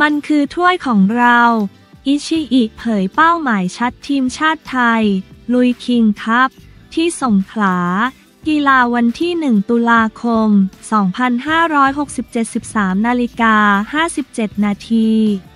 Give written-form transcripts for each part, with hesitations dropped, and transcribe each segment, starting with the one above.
มันคือถ้วยของเราอิชิอิเผยเป้าหมายชัดทีมชาติไทยลุยคิงคัพที่สงขลากีฬาวันที่ 1 ตุลาคม 2567 13:57 นาที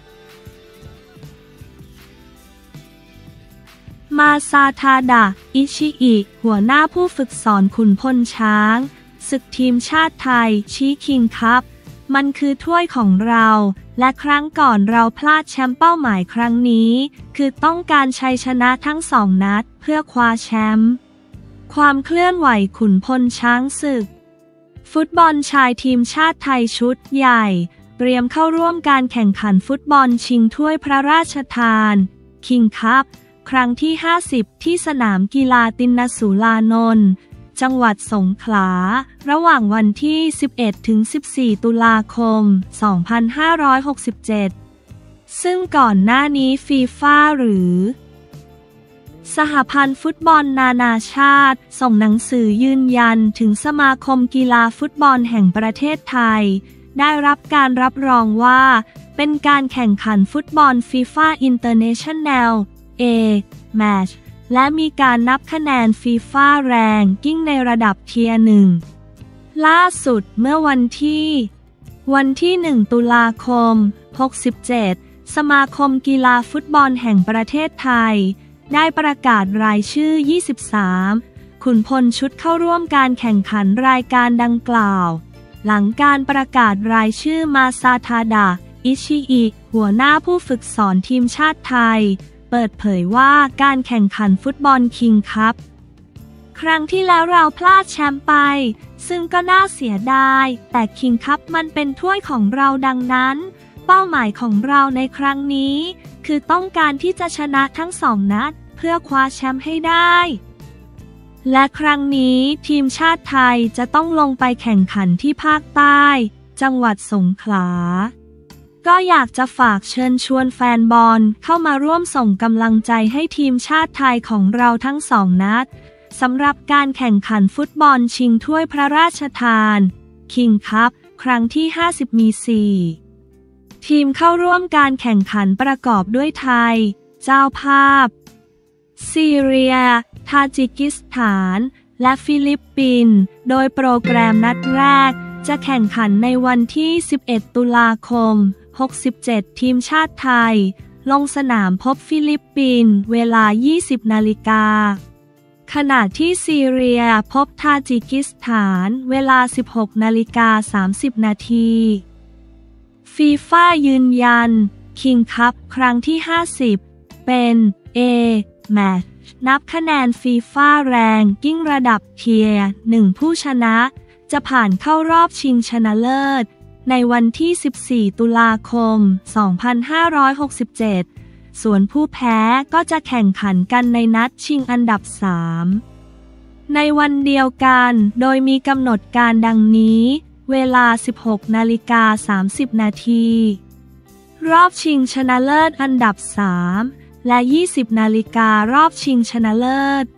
มาซาทาดะอิชิอิหัวหน้าผู้ฝึกสอนขุนพลช้างศึกทีมชาติไทยชี้คิงคัพมันคือถ้วยของเราและครั้งก่อนเราพลาดแชมป์เป้าหมายครั้งนี้คือต้องการชัยชนะทั้ง2 นัดเพื่อคว้าแชมป์ความเคลื่อนไหวขุนพลช้างศึกฟุตบอลชายทีมชาติไทยชุดใหญ่เตรียมเข้าร่วมการแข่งขันฟุตบอลชิงถ้วยพระราชทานคิงคัพครั้งที่ 50 ที่สนามกีฬาตินสุรานนท์จังหวัดสงขลาระหว่างวันที่ 11-14 ตุลาคม 2567 ซึ่งก่อนหน้านี้ฟีฟ่าหรือสหพันธ์ฟุตบอลนานาชาติส่งหนังสือยืนยันถึงสมาคมกีฬาฟุตบอลแห่งประเทศไทยได้รับการรับรองว่าเป็นการแข่งขันฟุตบอลฟีฟ่าอินเตอร์เนชั่นแนลแมตช์และมีการนับคะแนนฟีฟ่าแรงกิ้งในระดับเทียร์ 1ล่าสุดเมื่อวันที่ 1 ตุลาคม 67 สมาคมกีฬาฟุตบอลแห่งประเทศไทยได้ประกาศรายชื่อ 23 ขุนพลชุดเข้าร่วมการแข่งขันรายการดังกล่าวหลังการประกาศรายชื่อมาซาทาดะอิชิอิหัวหน้าผู้ฝึกสอนทีมชาติไทยเปิดเผยว่าการแข่งขันฟุตบอลคิงคัพครั้งที่แล้วเราพลาดแชมป์ไปซึ่งก็น่าเสียดายแต่คิงคัพมันเป็นถ้วยของเราดังนั้นเป้าหมายของเราในครั้งนี้คือต้องการที่จะชนะทั้ง2 นัดเพื่อคว้าแชมป์ให้ได้และครั้งนี้ทีมชาติไทยจะต้องลงไปแข่งขันที่ภาคใต้จังหวัดสงขลาก็อยากจะฝากเชิญชวนแฟนบอลเข้ามาร่วมส่งกำลังใจให้ทีมชาติไทยของเราทั้ง2 นัดสำหรับการแข่งขันฟุตบอลชิงถ้วยพระราชทานคิงคัพครั้งที่ 50 มี 4 ทีมเข้าร่วมการแข่งขันประกอบด้วยไทยเจ้าภาพซีเรียทาจิกิสถานและฟิลิปปินส์โดยโปรแกรมนัดแรกจะแข่งขันในวันที่ 11 ตุลาคม 67 ทีมชาติไทยลงสนามพบฟิลิปปินส์เวลา 20 นาฬิกาขณะที่ซีเรียพบทาจิกิสถานเวลา 16 นาฬิกา 30 นาทีฟีฟ่ายืนยันคิงคัพครั้งที่ 50 เป็นแมตช์นับคะแนนฟีฟ่าแรงกิ้งระดับเทียร์ 1ผู้ชนะจะผ่านเข้ารอบชิงชนะเลิศในวันที่ 14 ตุลาคม 2567 ส่วนผู้แพ้ก็จะแข่งขันกันในนัดชิงอันดับ 3 ในวันเดียวกันโดยมีกำหนดการดังนี้เวลา 16 นาฬิกา 30 นาทีรอบชิงชนะเลิศอันดับ 3 และ 20 นาฬิการอบชิงชนะเลิศ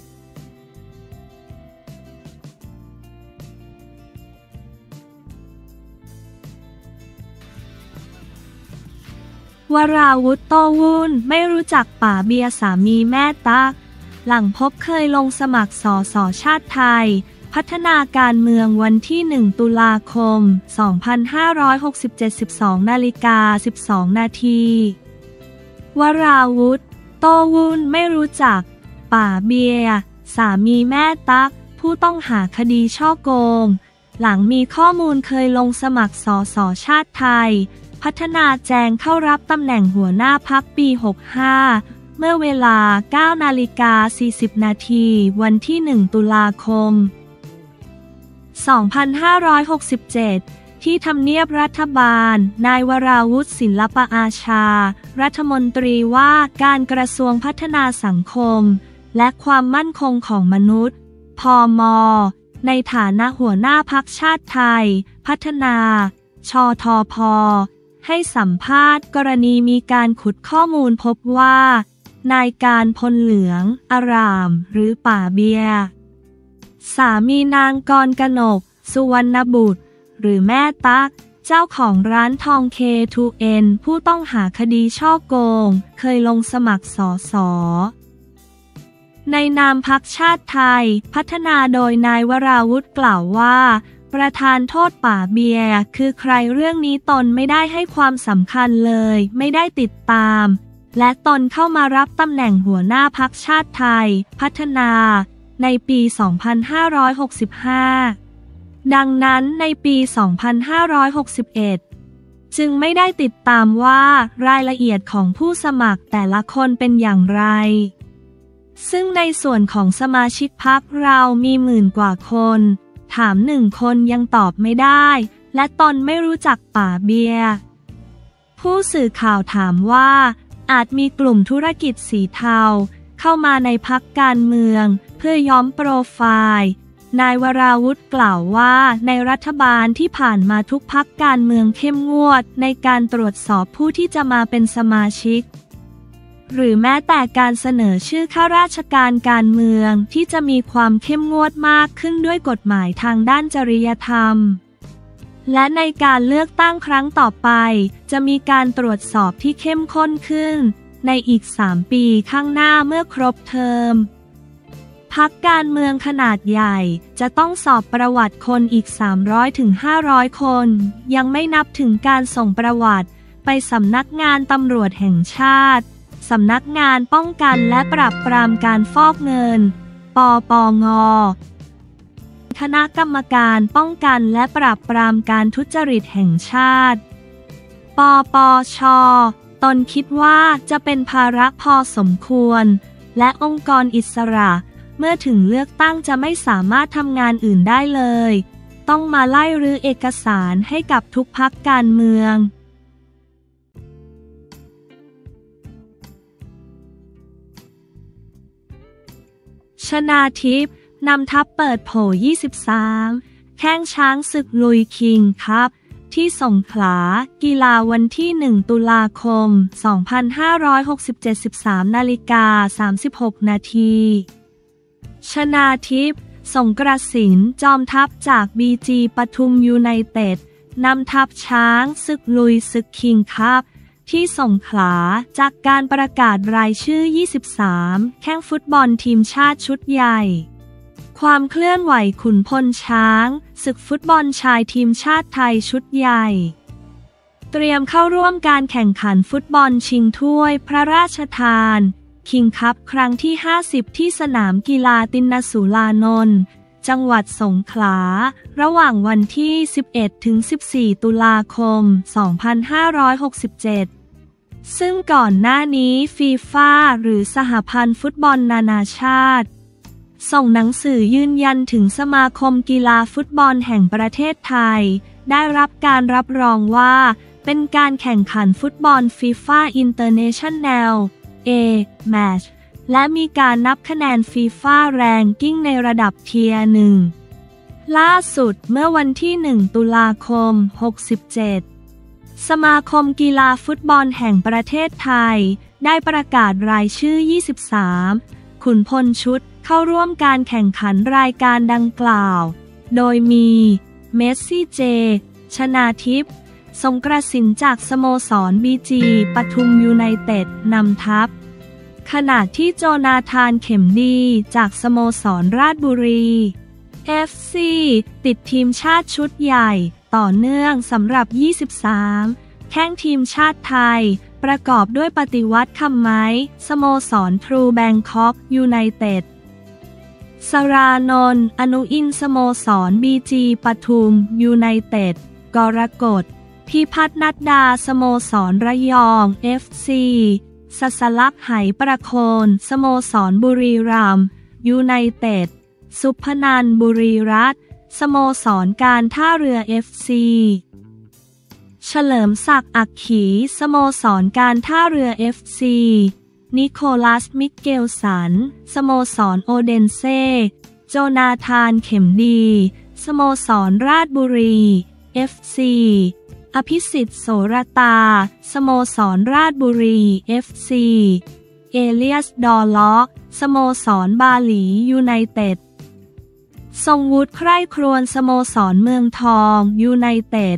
วราวุธโต้วุ่นไม่รู้จักป๋าเบียร์สามีแม่ตั๊กหลังพบเคยลงสมัครสสชาติไทยพัฒนาการเมืองวันที่ 1 ตุลาคม 2567 12 นาฬิกา 12 นาทีวราวุธโต้วุ่นไม่รู้จักป๋าเบียร์สามีแม่ตั๊กผู้ต้องหาคดีฉ้อโกงหลังมีข้อมูลเคยลงสมัครสสชาติไทยพัฒนาแจงเข้ารับตำแหน่งหัวหน้าพรรคปี 65 เมื่อเวลา 9 นาฬิกา 40 นาทีวันที่ 1 ตุลาคม 2567 ที่ทำเนียบรัฐบาลนายวราวุธศิลปอาชารัฐมนตรีว่าการกระทรวงพัฒนาสังคมและความมั่นคงของมนุษย์พม.ในฐานะหัวหน้าพรรคชาติไทยพัฒนาชทพ.ให้สัมภาษณ์กรณีมีการขุดข้อมูลพบว่านายการพลเหลืองอารามหรือป๋าเบียร์สามีนางกรกนกสุวรรณบุตรหรือแม่ตั๊กเจ้าของร้านทอง K2N ผู้ต้องหาคดีฉ้อโกงเคยลงสมัครสสในนามพรรคชาติไทยพัฒนาโดยนายวราวุธกล่าวว่าประธานโทษป่าเบียร์คือใครเรื่องนี้ตนไม่ได้ให้ความสำคัญเลยไม่ได้ติดตามและตนเข้ามารับตำแหน่งหัวหน้าพรรคชาติไทยพัฒนาในปี 2565 ดังนั้นในปี 2561 จึงไม่ได้ติดตามว่ารายละเอียดของผู้สมัครแต่ละคนเป็นอย่างไรซึ่งในส่วนของสมาชิกพรรคเรามีหมื่นกว่าคนถาม1 คนยังตอบไม่ได้และตนไม่รู้จักป่าเบียร์ผู้สื่อข่าวถามว่าอาจมีกลุ่มธุรกิจสีเทาเข้ามาในพรรคการเมืองเพื่อย้อมโปรไฟล์นายวราวุธกล่าวว่าในรัฐบาลที่ผ่านมาทุกพรรคการเมืองเข้มงวดในการตรวจสอบผู้ที่จะมาเป็นสมาชิกหรือแม้แต่การเสนอชื่อข้าราชการการเมืองที่จะมีความเข้มงวดมากขึ้นด้วยกฎหมายทางด้านจริยธรรมและในการเลือกตั้งครั้งต่อไปจะมีการตรวจสอบที่เข้มข้นขึ้นในอีก3 ปีข้างหน้าเมื่อครบเทอมพรรคการเมืองขนาดใหญ่จะต้องสอบประวัติคนอีก300-500 คนยังไม่นับถึงการส่งประวัติไปสำนักงานตำรวจแห่งชาติสำนักงานป้องกันและปราบปรามการฟอกเงินปปง.คณะกรรมการป้องกันและปราบปรามการทุจริตแห่งชาติปปช.ตนคิดว่าจะเป็นภาระพอสมควรและองค์กรอิสระเมื่อถึงเลือกตั้งจะไม่สามารถทำงานอื่นได้เลยต้องมาไล่รื้อเอกสารให้กับทุกพรรคการเมืองชนาทิพย์นำทัพเปิดโผ 23 แข้งช้างศึกลุยคิงครับที่สงขลากีฬาวันที่ 1 ตุลาคม 2567 13:36 นาทีชนาทิพย์สงกระสินจอมทัพจากBGปทุมยูไนเต็ดนำทัพช้างศึกลุยศึกคิงครับที่สงขลาจากการประกาศรายชื่อ 23 แข้งฟุตบอลทีมชาติชุดใหญ่ความเคลื่อนไหวขุนพลช้างศึกฟุตบอลชายทีมชาติไทยชุดใหญ่เตรียมเข้าร่วมการแข่งขันฟุตบอลชิงถ้วยพระราชทานคิงคัพครั้งที่ 50 ที่สนามกีฬาตินสุรานนท์จังหวัดสงขลาระหว่างวันที่ 11-14 ตุลาคม 2567 ซึ่งก่อนหน้านี้ฟีฟ่าหรือสหพันธ์ฟุตบอลนานาชาติส่งหนังสือยืนยันถึงสมาคมกีฬาฟุตบอลแห่งประเทศไทยได้รับการรับรองว่าเป็นการแข่งขันฟุตบอลฟีฟ่าอินเตอร์เนชั่นแนลMatch และมีการนับคะแนนฟีฟ่าแรงกิ้งในระดับเทียร์ 1ล่าสุดเมื่อวันที่ 1 ตุลาคม 67 สมาคมกีฬาฟุตบอลแห่งประเทศไทยได้ประกาศรายชื่อ 23 ขุนพลชุดเข้าร่วมการแข่งขันรายการดังกล่าวโดยมีเมสซี่เจชนาทิพย์สงกระสินจากสโมสรBGปทุมยูไนเต็ดนำทัพขณะที่โจนาธานเข็มดีจากสโมสรราชบุรี FC ติดทีมชาติชุดใหญ่ต่อเนื่องสำหรับ 23 แข้งทีมชาติไทยประกอบด้วยปฏิวัติคำไม้สโมสรทรูแบงคอกยูไนเต็ดสรานนท์อนุอินทร์สโมสรBGปทุมยูไนเต็ดกรกฎพิพัฒน์นัดดาสโมสรระยอง FC สัสลักษณ์ไหประโคนสโมสรบุรีรัมย์ยูไนเต็ดสุพนันท์บุรีรัตน์สโมสรการท่าเรือ FC เฉลิมศักดิ์อักขีสโมสรการท่าเรือ FC นิโคลัสมิเกลสันสโมสรโอเดนเซ่โจนาธานเข็มดีสโมสรราชบุรี FC อภิสิทธิ์โสรตาสโมสรราชบุรี FC เอเลียสดอลล็อกสโมสรบาหลียูไนเต็ดทรงวุฒิใคร่ครวญสโมสรเมืองทองยูไนเต็ด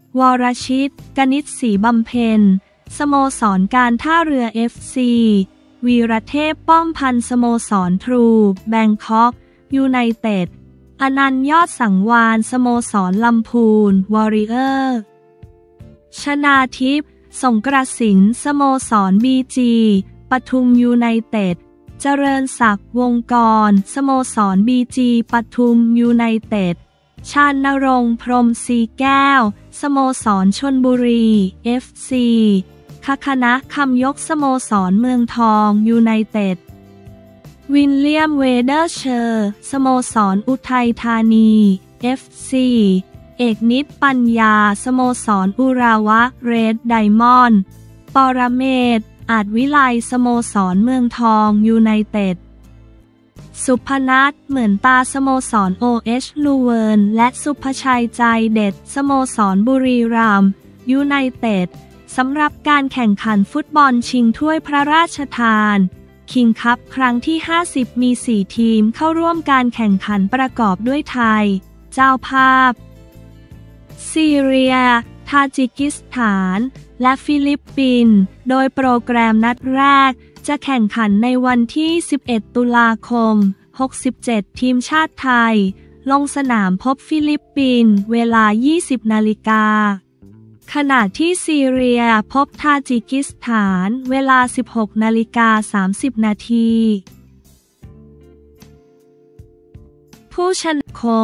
วรชิต กนิษฐ์ศรีบำเพ็ญสโมสรการท่าเรือ FC วีรเทพป้อมพันธ์สโมสรทรูแบงคอกยูไนเต็ดอนันต์ยอดสังวาลสโมสรลำพูนวอริเออร์ชนาทิพย์สงกระสินสโมสรBGปทุมยูไนเต็ดเจริญศักดิ์วงกรสโมสรBGปทุมยูไนเต็ดชาญณรงค์พรหมศรีแก้วสโมสรชลบุรี FC คณะคำยกสโมสรเมืองทองยูไนเต็ดวิลเลียมเวเดอร์เชอร์สโมสรอุทัยธานี FC เอกนิตปัญญาสโมสรอุราวะเรดไดมอนด์ปรเมศอาจวิไลสโมสรเมืองทองยูไนเต็ดสุพนัทเหมือนตาสโมสร OH ลูเวิร์นและสุภชัยใจเด็ดสโมสรบุรีรัมย์ยูไนเต็ดสำหรับการแข่งขันฟุตบอลชิงถ้วยพระราชทานคิงคัพครั้งที่50มี4ทีมเข้าร่วมการแข่งขันประกอบด้วยไทยเจ้าภาพซีเรียทาจิกิสถานและฟิลิปปินส์โดยโปรแกรมนัดแรกจะแข่งขันในวันที่11ตุลาคม67ทีมชาติไทยลงสนามพบฟิลิปปินส์เวลา 20 นาฬิกาขณะที่ซีเรียพบทาจิกิสถานเวลา 16 นาฬิกา30 นาทีผู้ชนะคม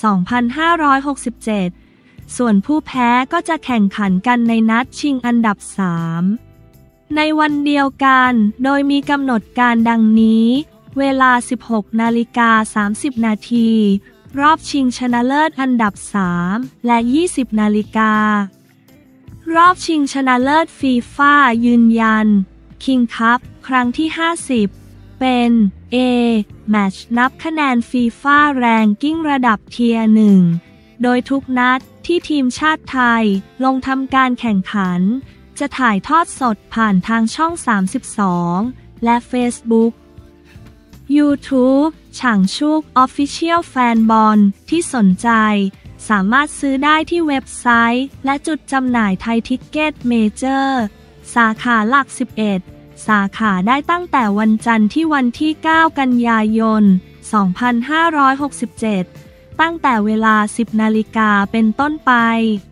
2567 ส่วนผู้แพ้ก็จะแข่งขันกันในนัดชิงอันดับ 3 ในวันเดียวกันโดยมีกำหนดการดังนี้เวลา 16 นาฬิกา30 นาทีรอบชิงชนะเลิศอันดับ 3 และ 20 นาฬิการอบชิงชนะเลิศฟีฟ่ายืนยันคิงคัพครั้งที่50เป็น A แมตช์นับคะแนนฟีฟ่าแรงกิ้งระดับเทียร์ 1โดยทุกนัดที่ทีมชาติไทยลงทำการแข่งขันจะถ่ายทอดสดผ่านทางช่อง32และ Facebook YouTube ฉางชุก Official Fan บอลที่สนใจสามารถซื้อได้ที่เว็บไซต์และจุดจำหน่ายไทยทิกเก็ตเมเจอร์สาขาหลัก11สาขาได้ตั้งแต่วันจันทร์ที่วันที่9กันยายน2567ตั้งแต่เวลา 10 นาฬิกาเป็นต้นไป